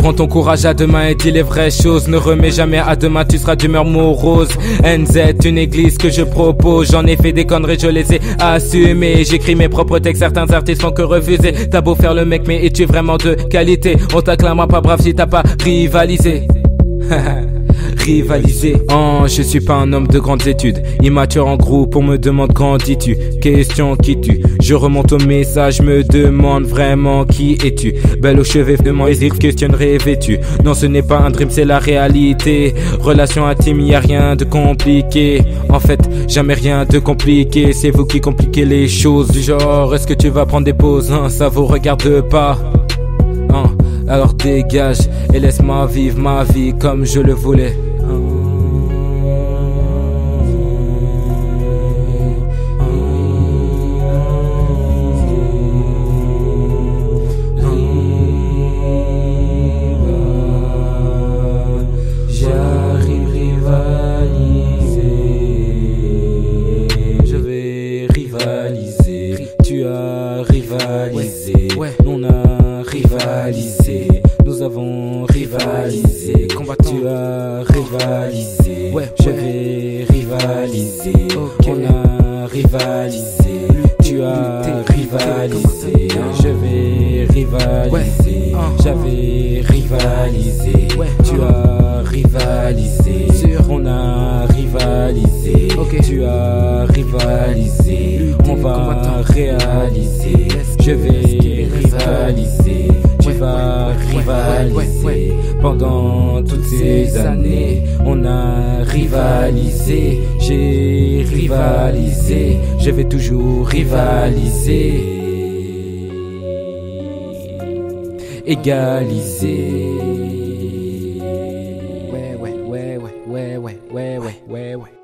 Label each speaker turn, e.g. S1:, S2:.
S1: Prends ton courage à deux mains et dis les vraies choses. Ne remets jamais à demain, tu seras d'humeur morose. NZ, une église que je propose. J'en ai fait des conneries, je les ai assumées. J'écris mes propres textes, certains artistes font que refuser. T'as beau faire le mec, mais es-tu vraiment de qualité? On t'acclamera pas brave si t'as pas rivalisé. Rivaliser. Oh, je suis pas un homme de grandes études. Immature en groupe, on me demande grandis-tu? Question qui tue. Je remonte au message, me demande vraiment qui es-tu? Belle aux cheveux, vraiment hésite, questionne, rêves-tu? Non, ce n'est pas un dream, c'est la réalité. Relation intime, y a rien de compliqué. En fait, jamais rien de compliqué. C'est vous qui compliquez les choses. Du genre, est-ce que tu vas prendre des pauses? Hein, ça vous regarde pas. Hein, alors dégage et laisse-moi vivre ma vie comme je le voulais. J'arrive rivaliser. Je vais rivaliser. Tu as rivalisé. On a rivalisé. Nous avons rivalisé. Tu as rivalisé. Je vais rivaliser. On a rivalisé. Tu as rivalisé. Je vais rivaliser. J'avais rivalisé. Tu as rivalisé. On a rivalisé. Tu as rivalisé. On va réaliser. Je vais rivaliser. Tu vas rivaliser. Pendant toutes ces années, on a rivalisé. J'ai rivalisé. Je vais toujours rivaliser. Égaliser. Ouais.